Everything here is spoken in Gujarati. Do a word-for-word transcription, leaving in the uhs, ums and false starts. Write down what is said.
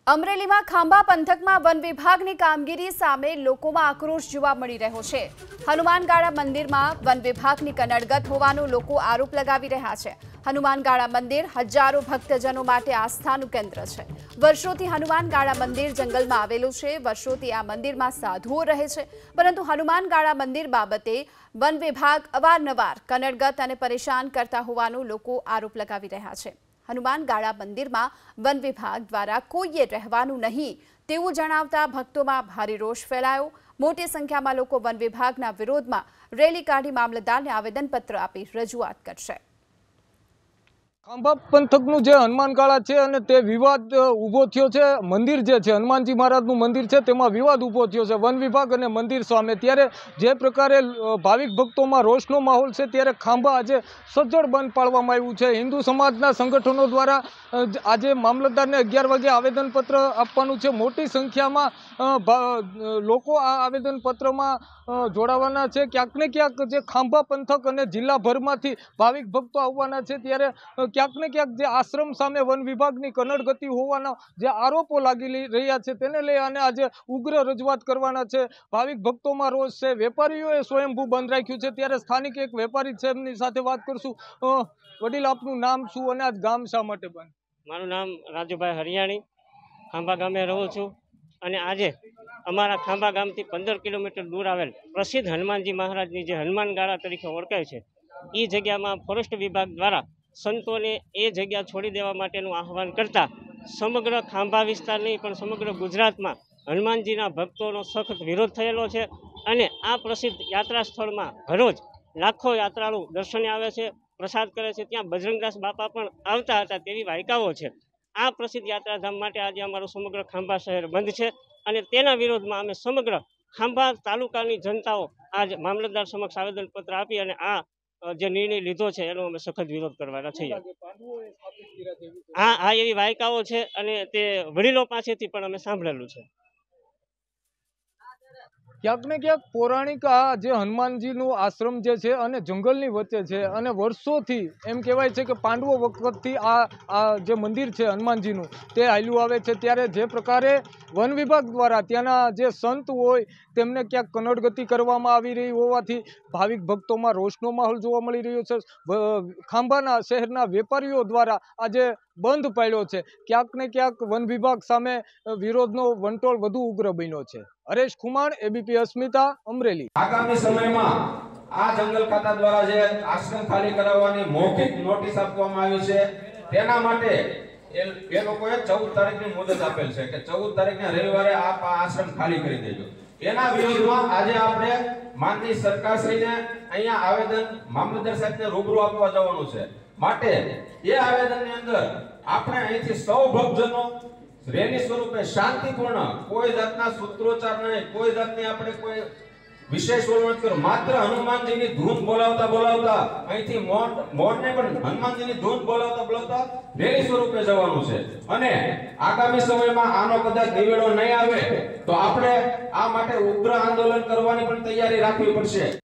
અમરેલી માં ખાંભા પંથકમાં વન વિભાગની કામગીરી સામે લોકોમાં આક્રોશ જોવા મળી રહ્યો છે। હનુમાનગાળા મંદિરમાં વન વિભાગની કનડગત હોવાનો લોકો આરોપ લગાવી રહ્યા છે। હનુમાનગાળા મંદિર હજારો ભક્તજનો માટે આસ્થાનું કેન્દ્ર છે। વર્ષોથી હનુમાનગાળા મંદિર જંગલમાં આવેલું છે। વર્ષોથી આ મંદિરમાં સાધુઓ રહે છે, પરંતુ હનુમાનગાળા મંદિર બાબતે વન વિભાગ અવારનવાર કનડગત અને પરેશાન કરતા હોવાનો લોકો આરોપ લગાવી રહ્યા છે। હનુમાનગાળા મંદિરમાં વન વિભાગ દ્વારા કોઈએ રહેવાનું નહીં તેવું જણાવતા ભક્તોમાં ભારે રોષ ફેલાયો। મોટી સંખ્યામાં લોકો વન વિભાગના વિરોધમાં રેલી કાઢી મામલતદારને આવેદનપત્ર આપી રજૂઆત કરશે। ખાંભા પંથકનું જે હનુમાનગાળા છે અને તે વિવાદ ઊભો થયો છે। મંદિર જે છે હનુમાનજી મહારાજનું મંદિર છે, તેમાં વિવાદ ઊભો થયો છે વન વિભાગ અને મંદિર સામે। ત્યારે જે પ્રકારે ભાવિક ભક્તોમાં રોષનો માહોલ છે, ત્યારે ખાંભા આજે સજ્જડ બંધ પાડવામાં આવ્યું છે। હિન્દુ સમાજના સંગઠનો દ્વારા આજે મામલતદારને અગિયાર વાગે આવેદનપત્ર આપવાનું છે। મોટી સંખ્યામાં લોકો આ આવેદનપત્રમાં જોડાવાના છે। ક્યાંક ને ક્યાંક જે ખાંભા પંથક અને જિલ્લાભરમાંથી ભાવિક ભક્તો આવવાના છે, ત્યારે ક્યાંક ને ક્યાંક જે આશ્રમ સામે વન વિભાગની કનડગતિ હોવાના જે આરોપો લાગી રહ્યા છે, તેને લઈ અને આજે ઉગ્ર રજૂઆત કરવાના છે। ભાવિક ભક્તોમાં રોષ છે। વેપારીઓએ સ્વયંભૂ બંધ રાખ્યું છે। ત્યારે સ્થાનિક એક વેપારી છે, એમની સાથે વાત કરશું। વડીલ, આપનું નામ શું અને આજ ગામ શા માટે બંધ? મારું નામ રાજુભાઈ હરિયાણી, ખાંભા ગામે રહું છું અને આજે અમારા ખાંભા ગામથી પંદર કિલોમીટર દૂર આવેલ પ્રસિદ્ધ હનુમાનજી મહારાજની જે હનુમાનગાળા તરીકે ઓળખાય છે, એ જગ્યામાં ફોરેસ્ટ વિભાગ દ્વારા સંતોને એ જગ્યા છોડી દેવા માટેનું આહવાન કરતા સમગ્ર ખાંભા વિસ્તાર નહીં પણ સમગ્ર ગુજરાતમાં હનુમાનજીના ભક્તોનો સખત વિરોધ થયેલો છે। અને આ પ્રસિદ્ધ યાત્રા સ્થળમાં હરરોજ લાખો યાત્રાળુ દર્શને આવે છે, પ્રસાદ કરે છે। ત્યાં બજરંગદાસ બાપા પણ આવતા હતા તેવી વાયકાઓ છે। આ પ્રસિદ્ધ યાત્રાધામ માટે આજે અમારું સમગ્ર ખાંભા શહેર બંધ છે અને તેના વિરોધમાં અમે સમગ્ર ખાંભા તાલુકાની જનતાઓ આજ મામલતદાર સમક્ષ આવેદનપત્ર આપી અને આ જે નિર્ણય લીધો છે એનો અમે સખત વિરોધ કરવાના છીએ। હા હા એવી વાયકાઓ છે અને તે વડીલો પાસેથી પણ અમે સાંભળેલું છે। ક્યાંક ને ક્યાંક પૌરાણિક આ જે હનુમાનજીનું આશ્રમ જે છે અને જંગલની વચ્ચે છે, અને વર્ષોથી એમ કહેવાય છે કે પાંડવો વખતથી આ આ જે મંદિર છે હનુમાનજીનું તે હાલ્યું આવે છે। ત્યારે જે પ્રકારે વન વિભાગ દ્વારા ત્યાંના જે સંત હોય તેમને ક્યાંક કનડગતિ કરવામાં આવી રહી હોવાથી ભાવિક ભક્તોમાં રોષનો માહોલ જોવા મળી રહ્યો છે। ખાંભાના શહેરના વેપારીઓ દ્વારા આજે બંધ પાડ્યો છે। ક્યાંક ને ક્યાંક વન વિભાગ સામે વિરોધનો વંટોળ વધુ ઉગ્ર બન્યો છે। હરેશ ખુમાણ, એબીપી અસ્મિતા, અમરેલી। આગામી સમયમાં આ જંગલ ખાતા દ્વારા જે આશ્રમ ખાલી કરાવવાની મૌખિક નોટિસ આપવામાં આવી છે, તેના માટે એ લોકોએ ચૌદ તારીખની મુદત આપેલ છે કે ચૌદ તારીખના રવિવારે આપ આ આશ્રમ ખાલી કરી દેજો। એના વિરોધમાં આજે આપણે માનની સરકારશ્રીને અહીંયા આવેદન મામલતદાર સાહેબને રૂબરૂ આપવા જવાનું છે। માટે એ આવેદનની અંદર આપણે અહીંથી સૌ ભક્તજનો રેલી સ્વરૂપે શાંતિપૂર્ણ, કોઈ જાતના સૂત્રોચ્ચાર નહીં, કોઈ જાતની આપણે કોઈ વિશેષ ઓલું કરો, માત્ર હનુમાનજીની ધૂન બોલાવતા બોલાવતા અહીંથી મોર મોરને પણ હનુમાનજીની ધૂન બોલાવતા બોલાવતા રેલી સ્વરૂપે જવાનું છે। અને આગામી સમયમાં આનો કદાચ નિવેડો નહીં આવે તો આપણે આ માટે ઉગ્ર આંદોલન કરવાની પણ તૈયારી રાખવી પડશે।